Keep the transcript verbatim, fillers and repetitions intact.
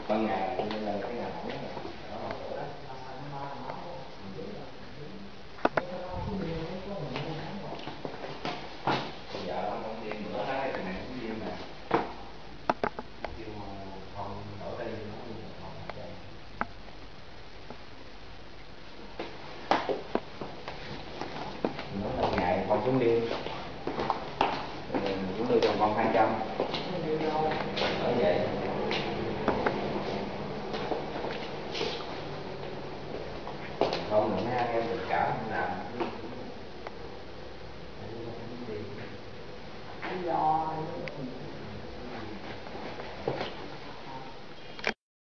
ban ngày nên là cái ngày nóng đó. Dạ không công viên bữa đó cái này cũng viên nè. Kêu không đổ đây nó như là không ở đây. Nó là ngày con xuống đi. Chúng tôi còn con hai trăm. Ở vậy. Không nữa mấy anh em được cả làm